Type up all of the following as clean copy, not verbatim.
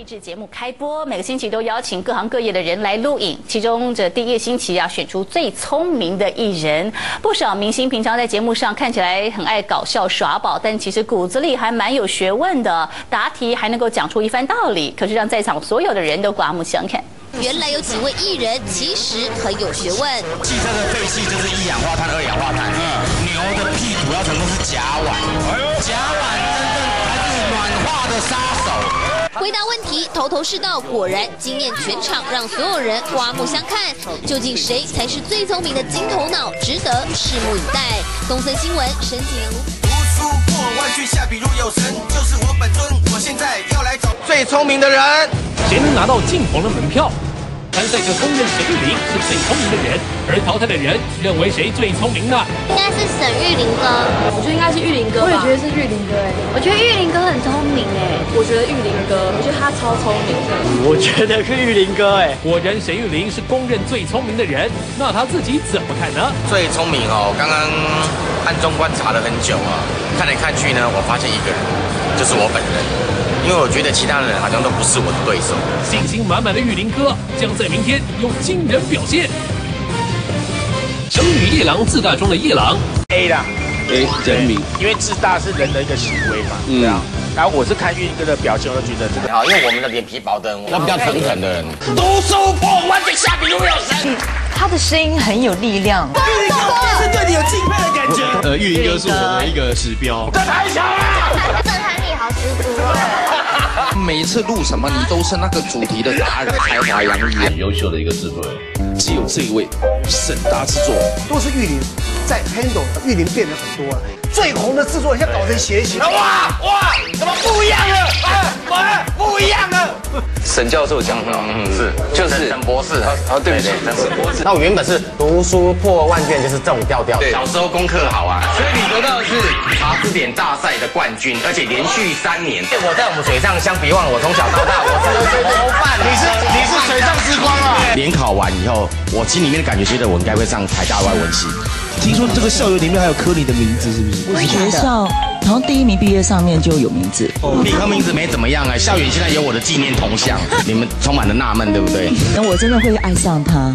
制节目开播，每个星期都邀请各行各业的人来录影。其中这第一个星期啊，选出最聪明的艺人。不少明星平常在节目上看起来很爱搞笑耍宝，但其实骨子里还蛮有学问的，答题还能够讲出一番道理，可是让在场所有的人都刮目相看。 原来有几位艺人其实很有学问。 汽车的废气就是一氧化碳、二氧化碳。牛的屁主要成分是甲烷，甲烷真正才是暖化的杀手。 回答问题头头是道，果然惊艳全场，让所有人刮目相看。究竟谁才是最聪明的金头脑，值得拭目以待。东森新闻，沈景玲。 无数破万句下笔如有神，就是我本尊。我现在要来找最聪明的人。 谁能拿到镜头的门票？参赛者公认沈玉琳是最聪明的人，而淘汰的人认为谁最聪明呢？ 应该是沈玉琳哥， 我觉得应该是玉琳哥吧。我也觉得是玉琳哥哎， 我觉得玉琳哥很聪明哎。 我觉得玉琳哥，我觉得他超聪明的。 我觉得是玉琳哥哎。 果然沈玉琳是公认最聪明的人，那他自己怎么看呢？ 最聪明哦，刚刚暗中观察了很久啊，看来看去呢，我发现一个人，就是我本人。因为我觉得其他人好像都不是我的对手。 信心满满的玉琳哥将在明天有惊人表现。成语夜郎自大中的夜郎 A 啦 ，A 人名， 因为自大是人的一个行为嘛，对啊。然后我是看玉琳哥的表情，我就觉得这个好，因为我们的脸皮薄的人，我比较诚恳的人。读书破万卷下笔如有神。 他的声音很有力量。 玉琳哥是对你有敬佩的感觉。 玉琳哥是我的一个指标。 这太强了！ 震撼力好十足哎。 每一次录什么，你都是那个主题的达人，才华洋溢， 很优秀的一个制作人。只有这一位沈大制作， 都是玉琳在 handle， 玉琳变得很多了。最红的制作人现在搞成谐星， 哇，怎么不一样了？不一样了！ 沈教授讲的，是就是沈博士， 对不起，沈博士。 那我原本是读书破万卷，就是这种调调。小时候功课好啊，所以你得到的是查字典大赛的冠军，而且连续3年。我在我们水上相比望，我从小到大我是模范。 你是水上之光啊！ 联考完以后，我心里面的感觉觉得我应该会上台大外文系。 听说这个校园里面还有科你的名字，是不是？ 我学校，然后第1名毕业上面就有名字。 理科名字没怎么样啊，校园现在有我的纪念铜像，你们充满了纳闷，对不对？ 那我真的会爱上他。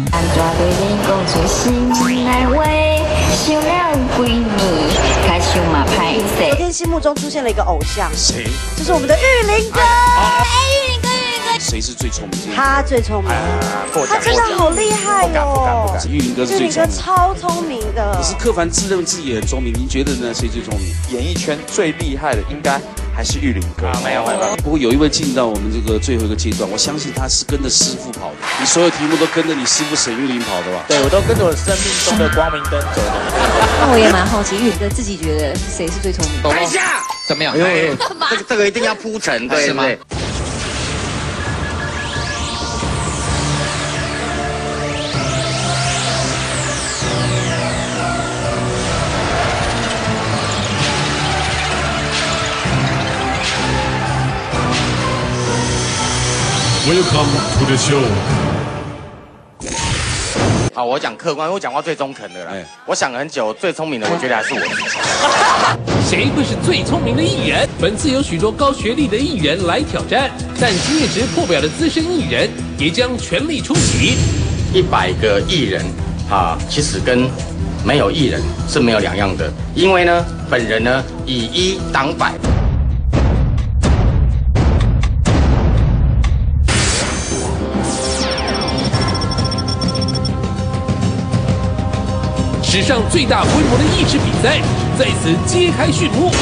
昨天心目中出现了一个偶像， 谁？ 就是我们的玉琳哥。 玉琳哥。 谁是最聪明？ 他最聪明，他真的好厉害哦！ 玉琳哥是最聪明， 玉琳哥超聪明的。 可是柯凡自认自己也很聪明，您觉得呢？谁最聪明？ 演艺圈最厉害的应该还是玉琳哥。没有。 不过有一位进到我们这个最后一个阶段，我相信他是跟着师傅跑的。你所有题目都跟着你师傅沈玉琳跑的吧？ 对，我都跟着我生命中的光明灯走的。 那我也蛮好奇，玉琳哥自己觉得谁是最聪明的？ 等一下， 怎么样？ 这个一定要铺陈，对吗 ？Welcome to the show。 好，我讲客观，因为我讲话最中肯的啦。我想了很久，最聪明的，我觉得还是我自己。 谁会是最聪明的艺人？本次有许多高学历的艺人来挑战，但经验值破表的资深艺人也将全力出击。 100个艺人啊，其实跟没有艺人是没有两样的，因为呢，本人呢以1挡100。 史上最大规模的益智比赛在此揭开序幕。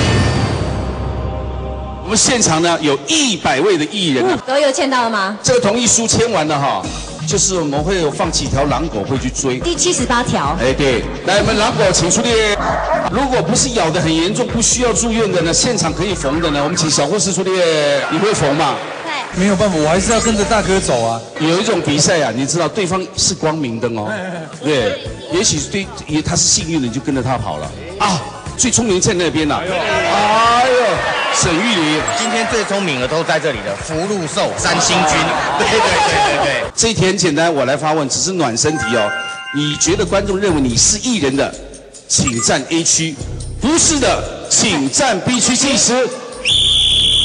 我们现场呢有100位的艺人， 都有签到了吗？ 这个同意书签完了哈，就是我们会有放几条狼狗会去追。 第78条。 哎，对，来，我们狼狗请出列。如果不是咬得很严重，不需要住院的呢，现场可以缝的呢，我们请小护士出列。你会缝吗？ 没有办法，我还是要跟着大哥走啊。 有一种比赛啊，你知道对方是光明灯哦，对，也许他是幸运的，你就跟着他跑了啊。最聪明在那边呐，哎呦，沈玉琳， 今天最聪明的都在这里的福禄寿3星君，对。 这一题很简单，我来发问，只是暖身题哦。你觉得观众认为你是艺人的，请站 A 区；不是的，请站 B 区计时。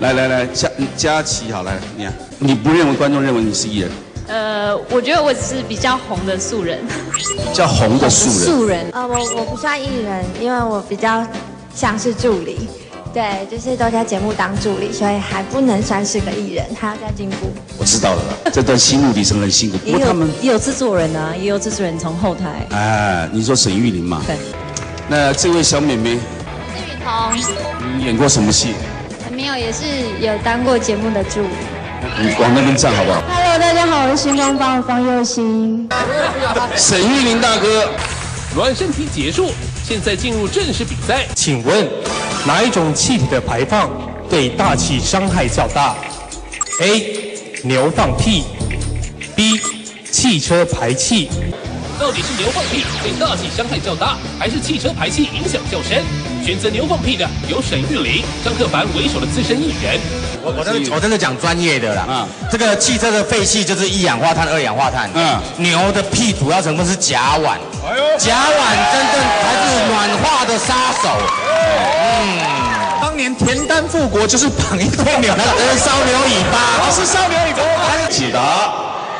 来，佳琪好来，你不认为观众认为你是艺人？ 我觉得我只是比较红的素人。 比较红的素人。 我不算艺人，因为我比较像是助理。对，就是都在节目当助理，所以还不能算是个艺人，还要再进步。 我知道了，这段心路历程很辛苦。不过他们也有制作人啊，也有制作人从后台。 哎，你说沈玉琳嘛？ 对。 那这位小妹妹， 是雨桐。 你演过什么戏？ 没有，也是有当过节目的助理。 你往那边站好不好 ？Hello， 大家好，我是星光帮的方佑兴。 沈玉琳大哥， 暖身题结束，现在进入正式比赛。 请问哪一种气体的排放对大气伤害较大 ？A. 牛放屁 B. 汽车排气。 到底是牛放屁对大气伤害较大，还是汽车排气影响较深？选择牛放屁的有沈玉琳、张克凡为首的资深艺人。 我真的讲专业的啦。这个汽车的废气就是一氧化碳、二氧化碳。牛的屁主要成分是甲烷。甲烷真正才是暖化的杀手。 当年田丹复国就是绑一头牛， 那是烧牛尾巴。 是烧牛尾巴。 解答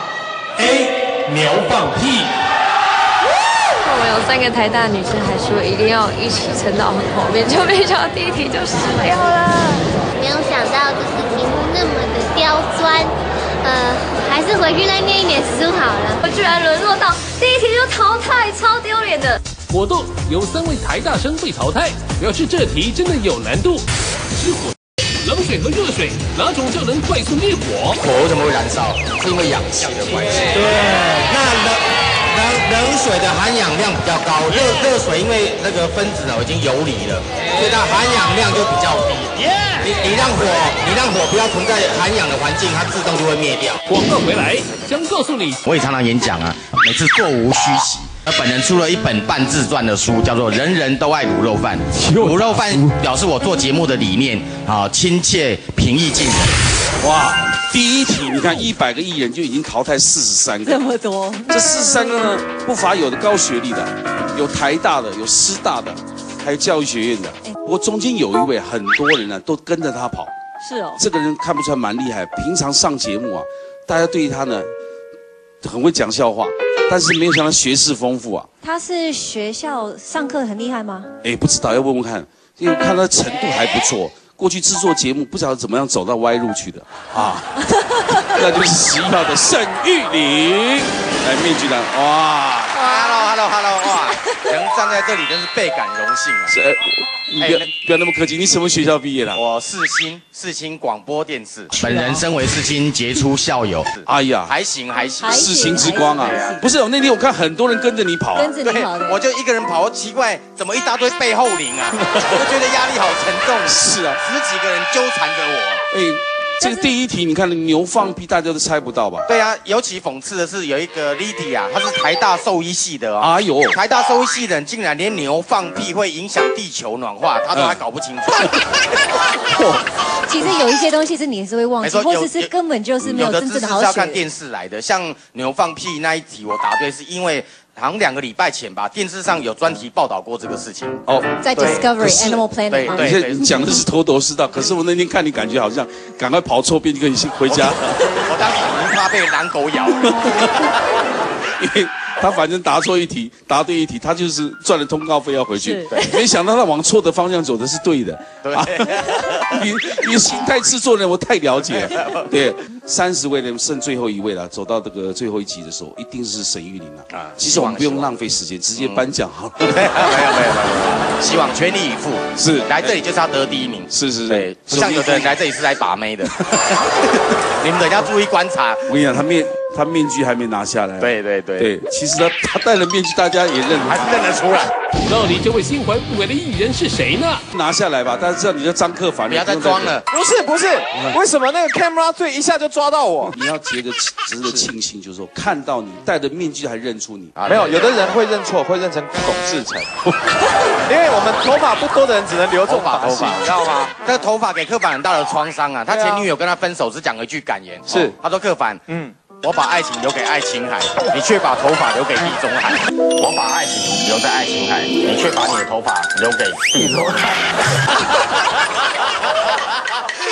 A. 牛放屁。 我们有3个台大女生还说一定要一起撑到很后面，就没想到第一题就失掉了。 没有想到就是题目那么的刁钻，还是回去再念一点书好了。 我居然沦落到第一题就淘汰，超丢脸的。 活动有3位台大生被淘汰，表示这题真的有难度。是火、冷水和热水，哪种较能快速灭火？ 火为什么会燃烧？是因为氧气的关系。对，那冷水的含氧量比较高，热水因为那个分子已经游离了，所以它含氧量就比较低。你让火不要存在含氧的环境，它自动就会灭掉。 广告回来将告诉你， 我也常常演讲啊，每次座无虚席。本人出了一本半自传的书，叫做《人人都爱卤肉饭》。卤肉饭表示我做节目的理念啊，亲切、平易近人。 哇！第一题，你看100个艺人就已经淘汰43个， 这么多。 这43个呢，不乏有的高学历的，有台大的，有师大的，还有教育学院的。不过中间有一位，很多人呢都跟着他跑。 是哦。 这个人看不出来蛮厉害，平常上节目啊，大家对他呢很会讲笑话，但是没有想到学识丰富啊。 他是学校上课很厉害吗？ 不知道，要问问看，因为看他程度还不错。过去制作节目不晓得怎么样走到歪路去的啊，那就是11号的沈玉琳，来面具男，哇 ，Hello， 哇，能站在这里真是倍感荣幸啊。 你不要那么客气，你什么学校毕业的？ 我世新广播电视，本人身为世新杰出校友。哎呀，还行。 世新之光啊，不是，那天我看很多人跟着你跑， 跟着你跑的， 我就一个人跑，奇怪，怎么一大堆背后灵啊？我就觉得压力好沉重。 是啊 ，10几个人纠缠着我。 这个第一题，你看牛放屁，大家都猜不到吧？ 对啊，尤其讽刺的是有一个 Lydia， 她是台大兽医系的哦。 哎呦， 台大兽医系的人竟然连牛放屁会影响地球暖化，他都还搞不清楚。 其实有一些东西是你是会忘记，或者是根本就是没有真正的好学。有的知识是要看电视来的，像牛放屁那一题我答对，是因为好像2个礼拜前吧，电视上有专题报道过这个事情。 哦，在 Discovery Animal Planet。 对，你讲的是头头是道，可是我那天看你感觉好像赶快跑错边就可以回家。 我当时已经怕被狼狗咬了。 因为他反正答对一题，他就是赚了通告费要回去。没想到他往错的方向走的是对的。对，你心态制作人我太了解。对，30位人剩最后1位了，走到这个最后一集的时候，一定是沈玉琳了。其实我们不用浪费时间，直接颁奖好了。没有， 希望全力以赴。 是， 来这里就是要得第1名。 是。 对，不像有的人来这里是来把妹的。你们等一下注意观察。 我跟你讲，他面具还没拿下来。 对， 其实他戴了面具，大家也还是认得出来。 到底这位心怀不轨的艺人是谁呢？ 拿下来吧，大家知道你叫张克凡， 不要再装了。 不是，为什么那个 camera 最一下就抓到我？ 你要值得庆幸，就是说看到你戴着面具还认出你。 没有的人会认错，会认成龚志成。因为我们头发不多的人只能留这种发型， 你知道吗？这个头发给克凡很大的创伤啊。他前女友跟他分手是讲了一句感言， 是他说克凡，我把爱情留给爱琴海，你却把头发留给地中海。我把爱情留在爱琴海，你却把你的头发留给地中海。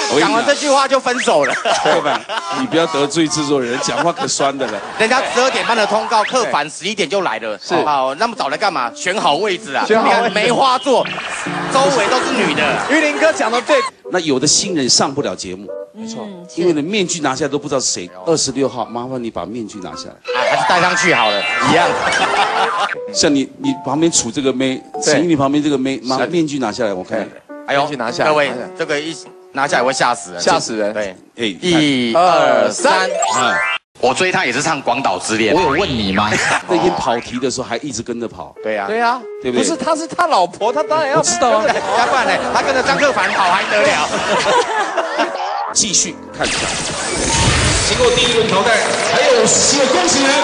讲完这句话就分手了。 对吧？你不要得罪制作人，讲话可酸的了。 人家12点半的通告，客反11点就来了。是好，那么早来干嘛？选好位置啊！选好梅花座，周围都是女的。 玉林哥讲的对。 那有的新人上不了节目，没错，因为你面具拿下来都不知道是谁。26号，麻烦你把面具拿下来。 还是戴上去好了，一样。 像你旁边杵这个妹，陈玉玲旁边这个妹，把面具拿下来，我看。 哎呦，拿下来，各位，这个一拿下来会吓死人， 吓死人。 对，1、2、3。我追他也是唱《广岛之恋》。 我有问你吗？ 那天跑题的时候还一直跟着跑。 对呀， 对呀， 对不对？ 不是，他是他老婆，他当然要。 我知道啊， 要不然呢？他跟着张克凡跑还得了？ 继续看一下， 经过第1轮淘汰，还有17位恭喜人，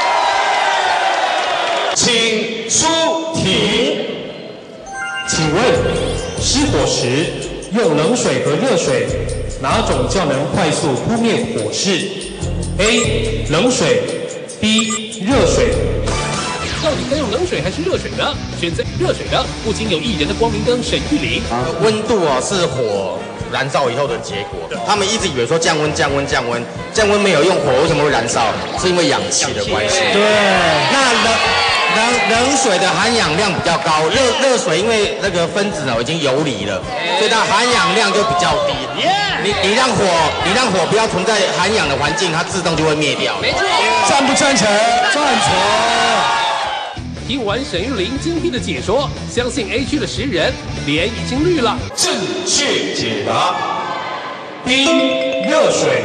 请出题。 请问失火时用冷水和热水，哪种较能快速扑灭火势 ？A. 冷水 B. 热水。 到底该用冷水还是热水呢？选择热水的不仅有艺人的光明灯沈玉琳， 温度是火燃烧以后的结果。他们一直以为说降温没有用，火为什么会燃烧？是因为氧气的关系。 对， 那冷水的含氧量比较高，热水因为那个分子已经游离了，所以它含氧量就比较低。你让火不要存在含氧的环境，它自动就会灭掉。 没错， 赞不赞成？赞成。 听完沈玉琳精辟的解说，相信 A 区的10人脸已经绿了。 正确解答 B. 热水。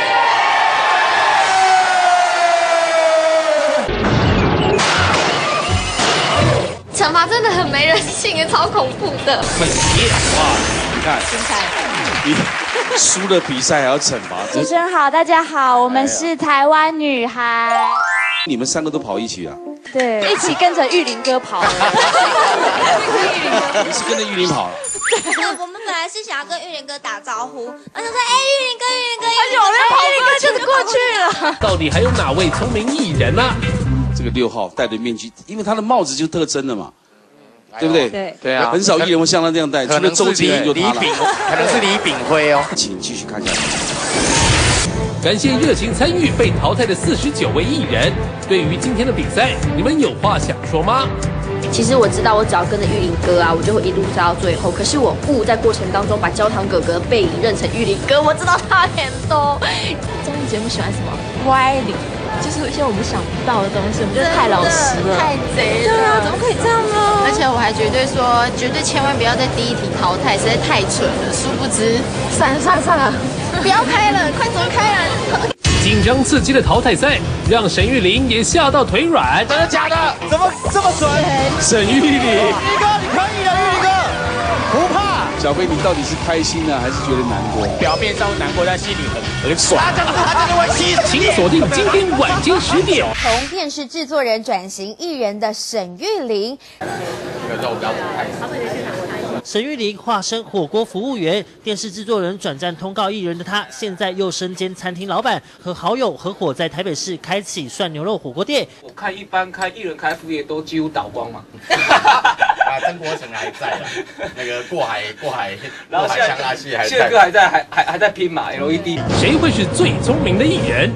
惩罚真的很没人性，也超恐怖的。 很厉害哇！你看，你输了比赛还要惩罚。 主持人好，大家好，我们是台湾女孩。 你们3个都跑一起啊？ 对，一起跟着玉林哥跑。 你是跟着玉林跑了？ 我们本来是想要跟玉林哥打招呼，然后就说玉林哥， 而且我们跑过去就是过去了。 到底还有哪位聪明艺人呢？ 这个6号戴着面具，因为他的帽子就是特征的嘛，对不对？ 对啊， 很少艺人会像他这样戴，除了周杰伦就他了。 可能是李炳辉哦。 请继续看下去。 感谢热情参与被淘汰的49位艺人。对于今天的比赛，你们有话想说吗？ 其实我知道，我只要跟着玉林哥啊，我就会一路杀到最后。可是我误在过程当中把焦糖哥哥的背影认成玉林哥，我知道他很多。综艺节目喜欢什么？歪理，就是一些我们想不到的东西。我们觉得太老实了， 太贼了。 对啊，怎么可以这样呢？ 而且我还绝对说，绝对千万不要在第1题淘汰，实在太蠢了。殊不知，算了，不要开了，快走开了。 紧张刺激的淘汰赛，让沈玉琳也吓到腿软。 真的假的？怎么这么准？ 沈玉琳，玉林哥，你可以的，玉林哥，不怕。 小飞，你到底是开心呢，还是觉得难过？ 表面上难过，但心里很爽。他真的会气。 请锁定今天晚间10点。 从电视制作人转型艺人的沈玉琳。 沈玉琳化身火锅服务员，电视制作人转战通告艺人的她，现在又身兼餐厅老板，和好友合伙在台北市开启涮牛肉火锅店。 我看一般开艺人开副业都几乎倒光嘛。 曾国成还在了，那个过海然后香辣戏还在， 谢哥还在拼嘛 LED。 谁会是最聪明的艺人？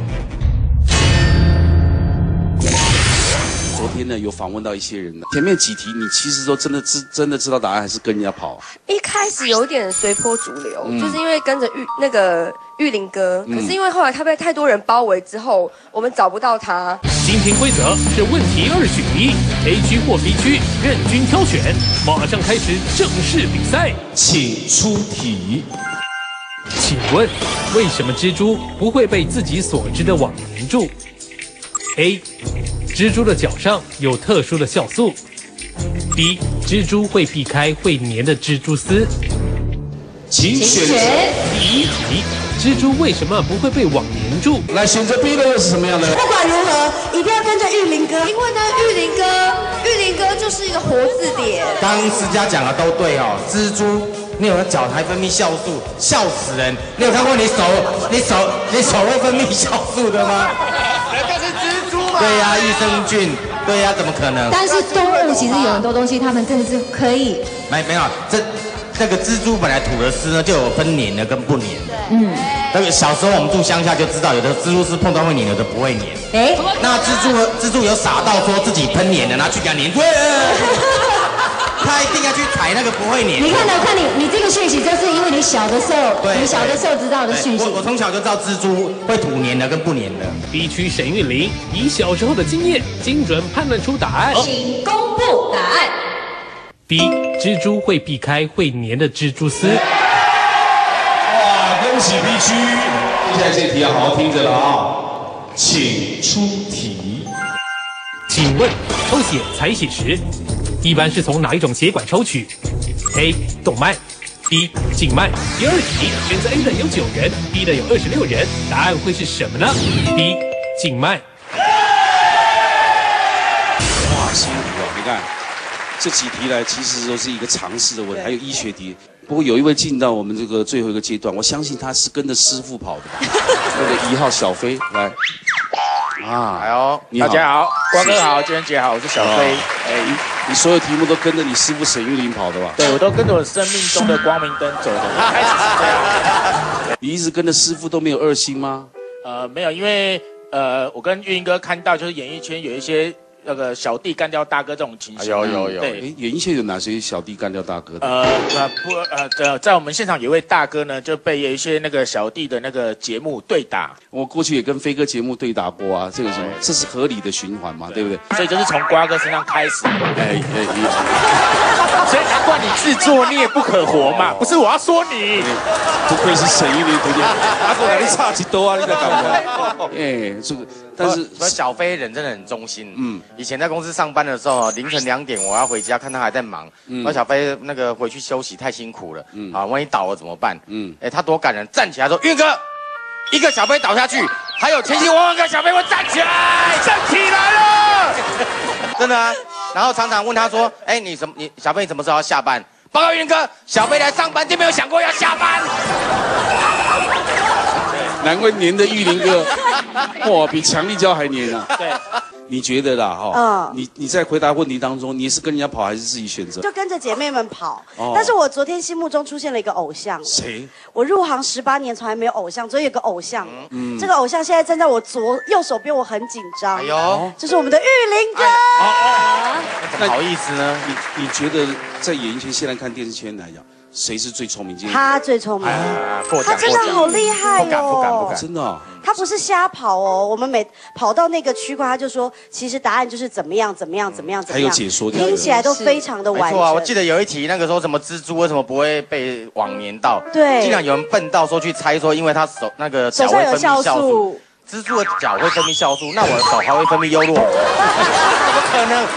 昨天呢，有访问到一些人呢，前面几题你其实都真的知道答案，还是跟人家跑？ 一开始有点随波逐流，就是因为跟着玉林哥，可是因为后来他被太多人包围之后，我们找不到他。 今天规则是问题2选1 ，A 区或 B 区任君挑选。马上开始正式比赛， 请出题。 请问为什么蜘蛛不会被自己所织的网粘住 ？A. 蜘蛛的脚上有特殊的酵素。B. 蜘蛛会避开会粘的蜘蛛丝。 请选择第1题，蜘蛛为什么不会被网粘住？ 来选择 B 的又是什么样的？ 不管如何，一定要跟着玉林哥，因为呢，玉林哥就是一个活字典。 刚思佳讲的都对哦，蜘蛛。你有脚还分泌酵素，笑死人！你有看过你手会分泌酵素的吗？人家是蜘蛛嘛。对呀，益生菌。对呀，怎么可能？ 但是动物其实有很多东西，它们真的是可以。 没有， 这个蜘蛛本来吐的丝呢，就有分黏的跟不黏的。那个小时候我们住乡下就知道，有的蜘蛛丝碰到会黏，有的不会黏。那蜘蛛有傻到说自己喷黏的，拿去给它黏住。他一定要去踩那个不会黏。 你看你这个讯息，就是因为你小的时候，你小的时候知道的讯息。 我从小就知道蜘蛛会吐黏的跟不黏的。 B 区沈玉琳以小时候的经验，精准判断出答案。 请公布答案。 B 蜘蛛会避开会黏的蜘蛛丝。 哇，恭喜 B 区！接下来这题要好好听着了啊，请出题。 请问抽血采血时，一般是从哪一种血管抽取 ？A. 动脉 B. 静脉。第二题，选择 A 的有9人 ，B 的有26人，答案会是什么呢 ？B. 静脉。 哇，辛苦啊！你看这几题来，其实都是一个常识的问题，还有医学题。不过有一位进到我们这个最后一个阶段，我相信他是跟着师傅跑的吧？那个1号小飞来。 哎呦，大家好，光哥好，娟姐好，我是小飞。 你所有题目都跟着你师傅沈玉琳跑的吧？ 对，我都跟着我生命中的光明灯走的。开始是这样。 你一直跟着师傅都没有2星吗？ 没有，因为我跟玉林哥看到就是演艺圈有一些那个小弟干掉大哥这种情形。有。 对，演艺圈有哪些小弟干掉大哥的？ 在我们现场有位大哥呢，就被有一些那个小弟的那个节目对打。 我过去也跟飞哥节目对打过啊，这个这是合理的循环嘛，对不对？ 所以就是从瓜哥身上开始。所以难怪你制作你也不可活嘛，不是我要说你。 不愧是沈玉琳同学，阿哥哪里差几多啊？你在干嘛？这个，但是小飞人真的很忠心。以前在公司上班的时候，凌晨2点我要回家，看他还在忙。那小飞那个回去休息太辛苦了，万一倒了怎么办？他多感人，站起来说：“运哥，一个小飞倒下去，还有千千万万个小飞会站起来，站起来了。”真的啊。然后常常问他说：“你小飞你什么时候要下班？”报告运哥，小飞来上班就没有想过要下班。 难怪黏的玉林哥，哇，比强力胶还黏啊！ 对， 你觉得啦，你在回答问题当中，你是跟人家跑还是自己选择？ 就跟着姐妹们跑。但是我昨天心目中出现了一个偶像。 谁？ 我入行18年，从来没有偶像，所以有个偶像。这个偶像现在站在我右手边，我很紧张。这是我们的玉林哥。 怎么好意思呢？ 你觉得在演艺圈现在看电视圈来讲？谁是最聪明？ 他最聪明，他真的好厉害哦！真的， 他不是瞎跑哦。我们每跑到那个区块，他就说，其实答案就是怎么样，还有解说， 听起来都非常的完整。 没错啊，我记得有一题，那个时候什么蜘蛛为什么不会被网黏到？ 对， 竟然有人笨到说去猜说，因为他手那个脚会分泌酵素。蜘蛛的脚会分泌酵素，那我的手还会分泌优酪乳？怎么可能？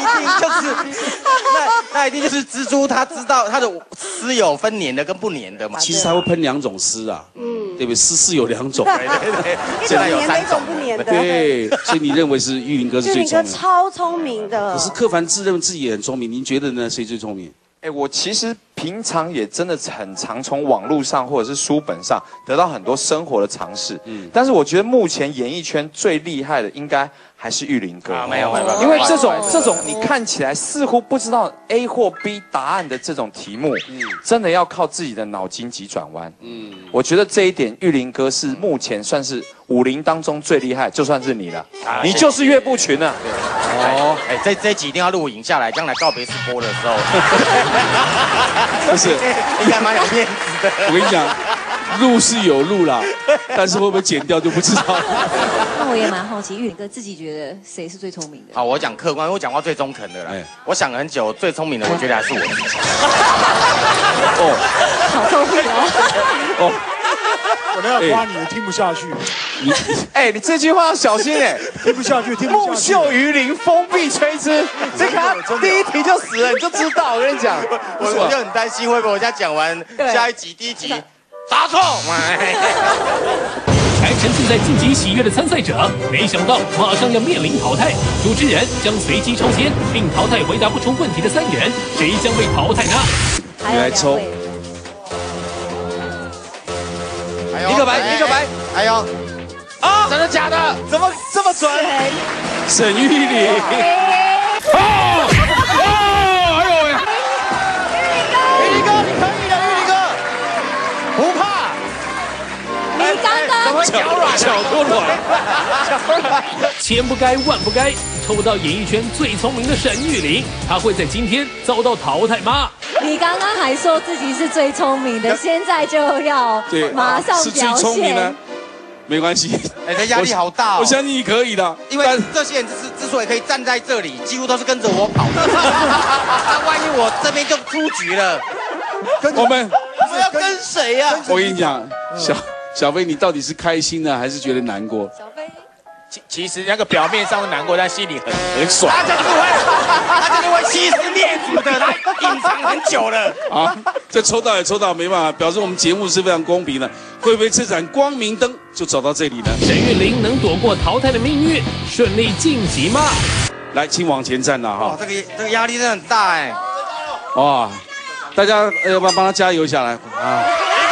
那一定就是蜘蛛，它知道它的丝有分黏的跟不黏的嘛。 其实它会喷2种丝啊，对不对？丝是有2种， 对，现在有3种不黏的。 对，所以你认为是玉林哥是最聪明？玉林哥超聪明的。 可是柯凡自认自己也很聪明，您觉得呢？谁最聪明？ 我其实平常也真的很常从网络上或者是书本上得到很多生活的常识。但是我觉得目前演艺圈最厉害的应该还是玉林哥。 没有， 因为这种你看起来似乎不知道 A 或 B 答案的这种题目，真的要靠自己的脑筋急转弯。我觉得这一点玉林哥是目前算是50当中最厉害，就算是你了，你就是岳不群了。 这一集一定要录影下来，将来告别式播的时候， 不是应该蛮有面子的。 我跟你讲，录是有录啦，但是会不会剪掉就不知道。 那我也蛮好奇，玉林哥自己觉得谁是最聪明的？ 好，我讲客观，因为我讲话最中肯的啦。我想了很久，最聪明的，我觉得还是我自己。 好聪明哦。 我都要夸你，我听不下去。 你这句话要小心听不下去。 木秀于林，风必摧之。这个第一题就死了，你就知道。我跟你讲， 我就很担心会不会我现在讲完下一集第1集答错。 还沉浸在晋级喜悦的参赛者，没想到马上要面临淘汰。主持人将随机抽签，并淘汰回答不出问题的3人，谁将被淘汰呢？ 你来抽。 一个白，还有真的假的？ 怎么这么准？ 沈玉琳。 哎呦喂！玉林哥，你可以。 脚都软。 千不该万不该，抽到演艺圈最聪明的沈玉琳，她会在今天遭到淘汰吗？ 你刚刚还说自己是最聪明的，现在就要马上是最聪明的。没关系， 这压力好大哦。 我相信你可以的， 因为这些人之所以可以站在这里，几乎都是跟着我跑的。那万一我这边就出局了， 我们要跟谁呀？ 我跟你讲，小飞，你到底是开心呢，还是觉得难过？ 小飞， 其实那个表面上难过，但心里很爽。 他就是会欺师灭祖的，他隐藏很久了。 啊，这抽到也抽到，没办法，表示我们节目是非常公平的。会不会这盏光明灯就走到这里呢？ 沈玉琳能躲过淘汰的命运，顺利晋级吗？ 来，请往前站了哈。 这个压力真的很大哎。 哇，大家要不要帮他加油下来啊？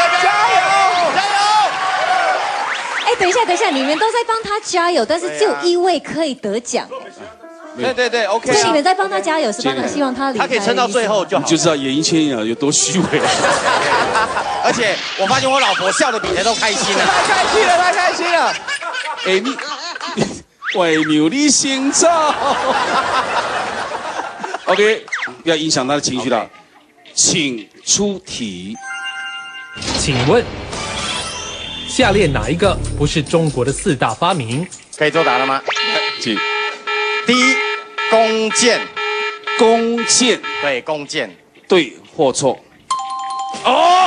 等一下，你们都在帮他加油，但是只有1位可以得奖。 对 ，OK。 所以你们在帮他加油，是帮他希望他离开。 他可以撑到最后就好。 你就知道演艺圈有多虚伪。 而且我发现我老婆笑得比谁都开心了。 太开心了。 哎，你为牛你先走。OK， 不要影响他的情绪了。请出题。 请问，下列哪一个不是中国的4大发明？ 可以作答了吗？ 请。 第一，弓箭。 弓箭。 对，弓箭。 对或错？ 哦。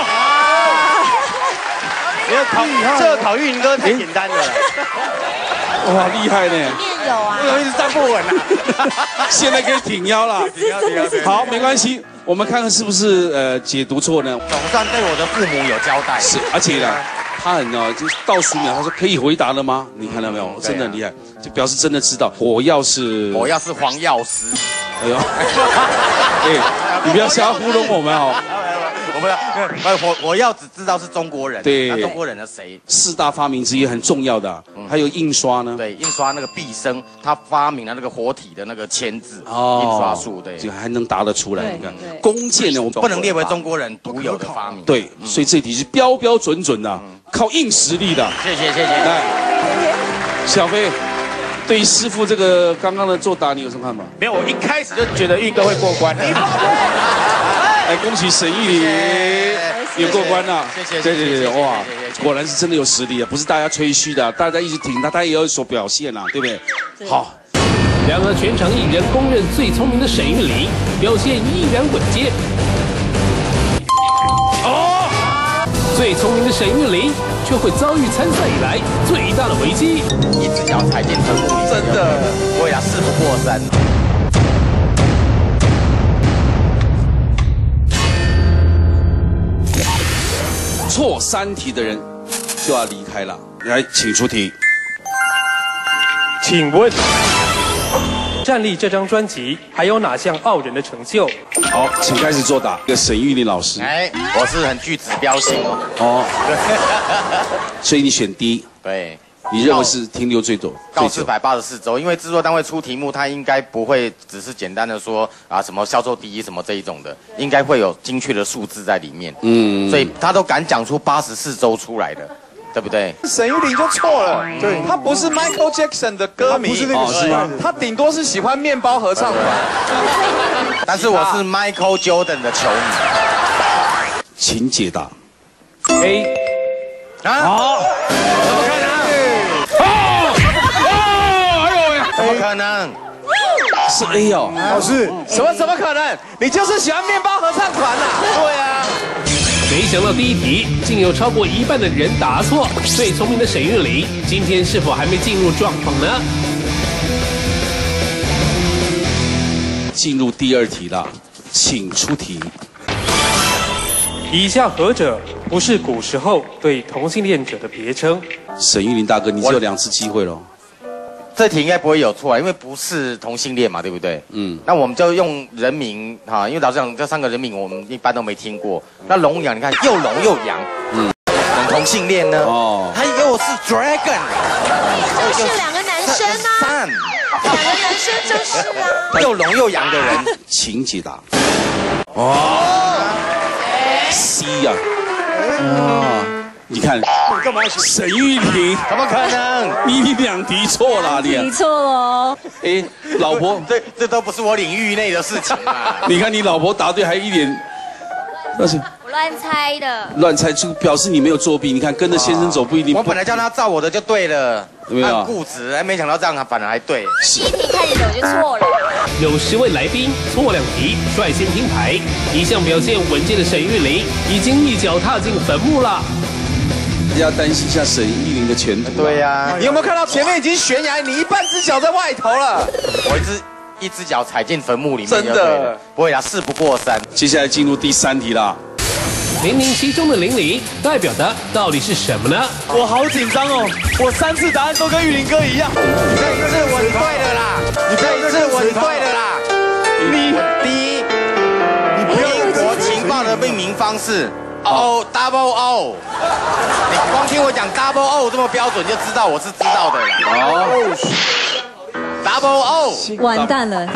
这个考玉林哥太简单了。 哇，厉害呢！ 里面有啊。 不容易是站不稳啊。 现在可以挺腰了。好，没关系，我们看看是不是解读错呢？ 总算对我的父母有交代。 是，而且呢，他很就倒数秒，他说可以回答了吗？你看到没有？真的很厉害，就表示真的知道。我要是黄药师。 哎呦，你不要瞎糊弄我们哦。 我要只知道是中国人。 对， 那中国人的谁 ？4大发明之一很重要的，还有印刷呢。 对，印刷那个毕生，他发明了那个活体的那个签字印刷术，对， 这个还能答得出来。你看，弓箭呢，我们不能列为中国人独有的发明。 对，所以这题是标标准准的，靠硬实力的。 谢谢。 来，小飞。对于师傅这个刚刚的作答，你有什么看法？ 没有，我一开始就觉得玉哥会过关的。 哎，恭喜沈玉琳也过关了。 谢谢。 对，哇，果然是真的有实力啊，不是大家吹嘘的，大家一直挺他，他也有所表现啊，对不对？好。 然而，全场艺人公认最聪明的沈玉琳，表现依然稳健。最聪明的沈玉琳却会遭遇参赛以来最大的危机， 一只脚踩进坟墓里，真的，我呀事不过三。 错3题的人就要离开了。来，请出题。 请问，战力这张专辑还有哪项傲人的成就？ 好，请开始作答。沈玉琳老师， 我是很具指标性哦。所以你选D。 对。 你认为是停留最多？ 告484周，因为制作单位出题目，他应该不会只是简单的说什么销售第一什么这一种的，应该会有精确的数字在里面。所以他都敢讲出84周出来的。对不对？ 沈玉琳就错了，对，他不是 Michael Jackson 的歌迷， 不是那个时代的， 他顶多是喜欢面包合唱团。 但是我是 Michael Jordan 的球迷。 请解答。 A。 好，怎么可能？怎么可能？ 是 A 哦， 老师， 怎么可能？你就是喜欢面包合唱团啊？对啊。 没想到第一题竟有超过1半的人答错，最聪明的沈玉琳今天是否还没进入状况呢？ 进入第2题了，请出题。 以下何者不是古时候对同性恋者的别称？ 沈玉琳大哥，你只有2次机会喽。 这题应该不会有错，因为不是同性恋嘛，对不对？那我们就用人名哈，因为老实讲，这3个人名我们一般都没听过。那龙阳，你看又龙又阳，等同性恋呢？他又是 Dragon， 就是2个男生啊，2个男生就是啊， 又龙又阳的人， 请解答。C 呀， 你看， 干嘛选沈玉琳？ 怎么可能？ 你2题错了， 你错哦。 哎，老婆， 这都不是我领域内的事情啊！ 你看你老婆答对，还一脸，那是我乱猜的。 乱猜，就表示你没有作弊。你看跟着先生走不一定。 我本来叫他照我的就对了， 有没有？ 固执，没想到这样反而还对。 第一题开始我就错了。 有10位来宾错2题，率先听牌。一向表现稳健的沈玉琳已经一脚踏进坟墓了。 大家担心一下沈玉琳的前途。 对呀， 你有没有看到前面已经悬崖，你一半只脚在外头了？ 我一只脚踩进坟墓里面， 真的不会啦，事不过三。 接下来进入第3题啦。 007中的00代表的到底是什么呢？ 我好紧张哦，我3次答案都跟玉林哥一样。 你这一次稳对了啦，你这一次稳对了啦。第一，英国情报的命名方式。double O， 你光听我讲 double O 这么标准，就知道我是知道的了。double O， 完蛋了。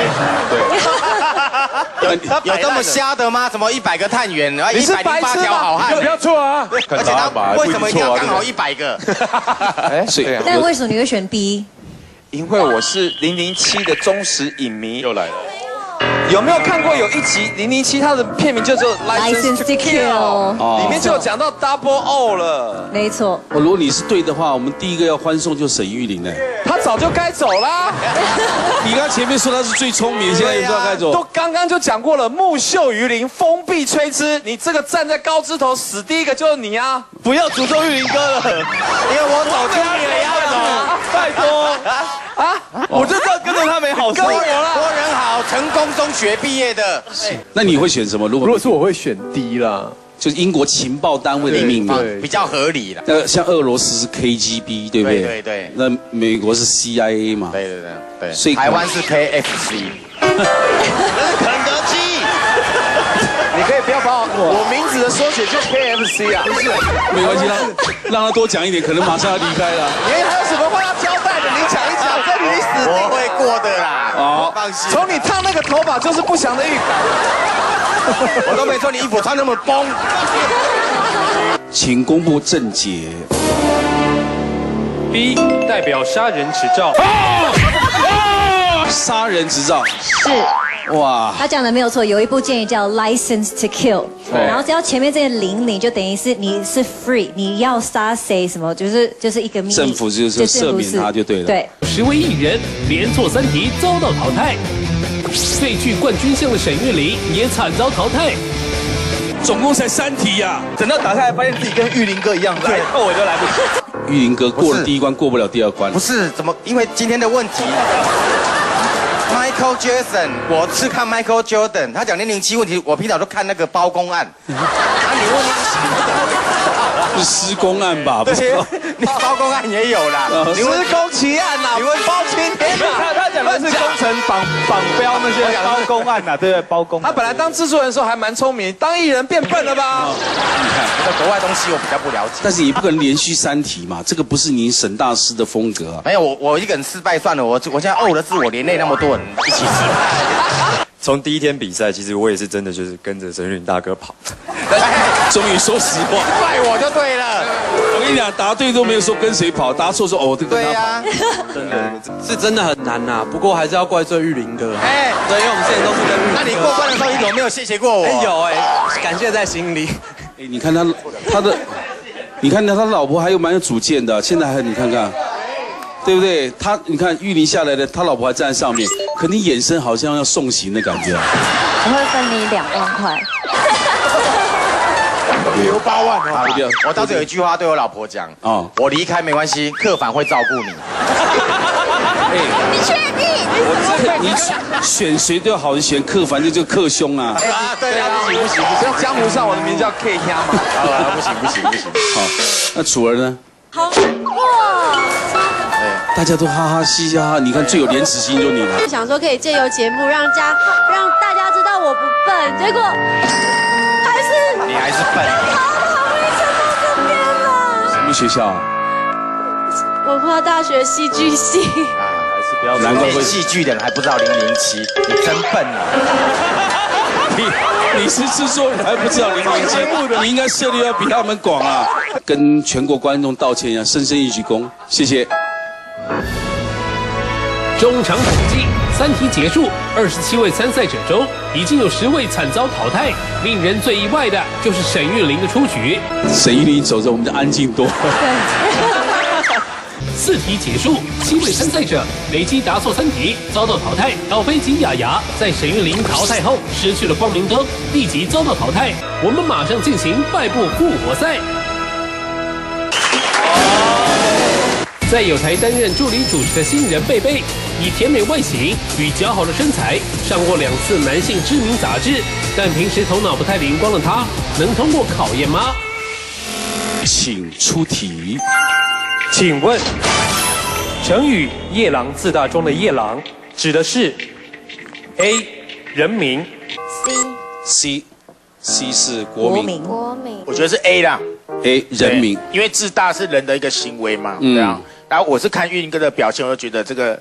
有这么瞎的吗？什么100个探员，然后108条好汉？ 不要错啊！ 而且他为什么一定要刚好100个？ 但为什么你会选 B？ 因为我是007的忠实影迷。 又来了。 有没有看过有一集007，它的片名就叫《License to Kill》，里面就有讲到 Double O 了。 没错。 如果你是对的话，我们第一个要欢送就沈玉琳呢。 他早就该走啦。 你刚前面说他是最聪明，现在又不知道该走。 都刚刚就讲过了，木秀于林，风必摧之。你这个站在高枝头死第一个就是你啊！不要诅咒玉林哥了，因为我走就你也要走，拜托。我就知道跟着他没好事。跟我啦， 国人好，成功中学毕业的。 那你会选什么？如果是我会选 D 啦， 就是英国情报单位的命名， 比较合理啦。 像俄罗斯是 KGB， 对不对？ 对。 那美国是 CIA 嘛？ 对。 所以台湾是 KFC。那是肯德基。 你可以不要把我名字的缩写就 KFC 啊？不是， 没关系，让他多讲一点，可能马上要离开了。 你还有什么话要交代的？你讲一讲，这里你死定我会过的啦。 好， 放心。 从你烫那个头发就是不祥的预感。 我都没说你衣服穿那么崩。 请公布正解。 B 代表杀人执照。 杀人执照是。 哇， 他讲的没有错，有一部建议叫 License to Kill，然后只要前面这个00就等于是你是 free， 你要杀谁什么就是一个秘密， 政府就是赦免他就对了。 对 ，10位艺人连错3题遭到淘汰，最具冠军相的沈玉琳也惨遭淘汰。 总共才3题呀， 等到打开来发现自己跟玉林哥一样，来后悔都来不及。 玉林哥过了第1关，过不了第2关。 不是，怎么？因为今天的问题。Michael Jackson， 我是看 Michael Jordan， 他讲007问题，我平常都看那个包公案。你问是施工案吧？不是， 你包公案也有啦。 施工奇案呐，你问包青天。他讲的是工程绑标那些包公案呐，对不对？包公。他本来当制作人的时候还蛮聪明，当艺人变笨了吧？ 你看，这个国外东西我比较不了解。 但是你不可能连续3题嘛，这个不是您沈大师的风格啊。 没有，我一个人失败算了，我现在的是我连累那么多人一起失败。 从第1天比赛，其实我也是真的就是跟着沈玉琳大哥跑。 终于说实话， 怪我就对了。 我跟你讲，答对都没有说跟谁跑，答错说哦，这个跟他跑。 真的是真的很难呐，不过还是要怪罪玉林哥。对，因为我们之前都是跟玉林哥。 那你过关的时候，你怎么没有谢谢过我？ 有感谢在心里。 你看他的，你看他老婆还有蛮有主见的，现在还你看看。对不对？你看玉林下来的，他老婆还站在上面，可你眼神好像要送行的感觉。 我会分你2万块。 留8万哦！我当时有一句话对我老婆讲：我离开没关系，客房会照顾你。 你确定？ 你选谁都要好，选客房就克兄啊！ 对啊，不行， 像江湖上我的名叫 K 虾嘛。 不行。 好，那楚儿呢？ 好哇！ 大家都哈哈嘻哈，你看最有廉耻心就你了。 想说可以借由节目让大家知道我不笨，结果还是你还是笨。 好不容易撑到这边了。 什么学校啊？ 文化大学戏剧系。 还是不要难怪会戏剧的人还不知道007，你真笨啊！ 你是制作人还不知道零零节目的，你应该涉猎要比他们广啊！跟全国观众道歉一下，深深一鞠躬，谢谢。 中场统计，3题结束，27位参赛者中已经有10位惨遭淘汰。令人最意外的就是沈玉琳的出局。 沈玉琳走着，我们就安静多。 4题结束，7位参赛者累计答错3题，遭到淘汰。小飞及雅雅在沈玉琳淘汰后失去了光明灯，立即遭到淘汰。我们马上进行败部复活赛。在有台担任助理主持的新人贝贝，以甜美外形与姣好的身材上过2次男性知名杂志，但平时头脑不太灵光的他，能通过考验吗？ 请出题。 请问，成语“夜郎自大”中的“夜郎”指的是 A 人名 C 是国民， 我觉得是 A 啦 ，A 人名， 因为自大是人的一个行为嘛，对啊。然后我是看玉林哥的表现，我就觉得这个，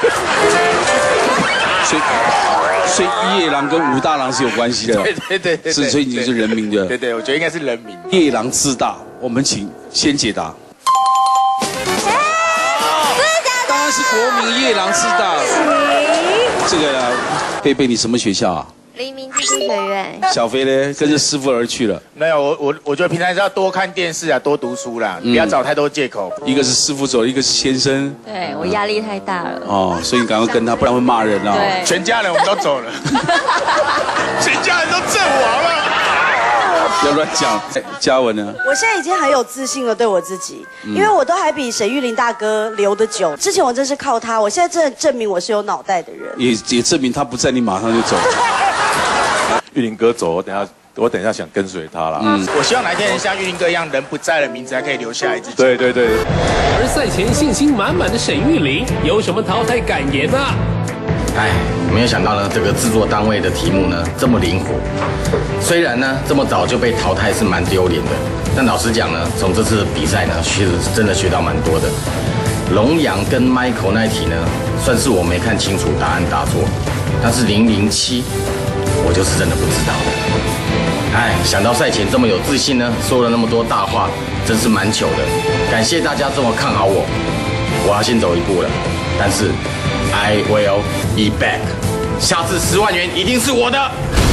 所以夜郎跟武大郎是有关系的， 对， 是所以你就是人名的， 对，我觉得应该是人名。 夜郎自大，我们请先解答。当然是国民夜郎自大。这个贝贝，你什么学校啊？ 黎明技术学院。 小飞呢，跟着师傅而去了。 没有，我觉得平常是要多看电视啊，多读书啦，不要找太多借口。 一个是师傅走，一个是先生。 对我压力太大了。 哦，所以你赶快跟他，不然会骂人啊。 对， 全家人我们都走了，全家人都阵亡了。 不要乱讲。嘉文呢？ 我现在已经很有自信了，对我自己，因为我都还比沈玉琳大哥留得久。之前我真是靠他，我现在真的证明我是有脑袋的人。 也证明他不在，你马上就走。 玉林哥走，我等一下想跟随他啦。 我希望哪一天像玉林哥一样，人不在了，名字还可以留下来。 对。 而赛前信心满满的沈玉琳有什么淘汰感言呢？ 哎，没有想到呢，这个制作单位的题目呢这么灵活。虽然呢这么早就被淘汰是蛮丢脸的，但老实讲呢，从这次比赛呢，其实真的学到蛮多的。龙阳跟 Michael 那一题呢，算是我没看清楚答案答错，但是007，我就是真的不知道的。哎，想到赛前这么有自信呢，说了那么多大话，真是蛮糗的。感谢大家这么看好我，我要先走一步了，但是 I will be back， 下次10万元一定是我的。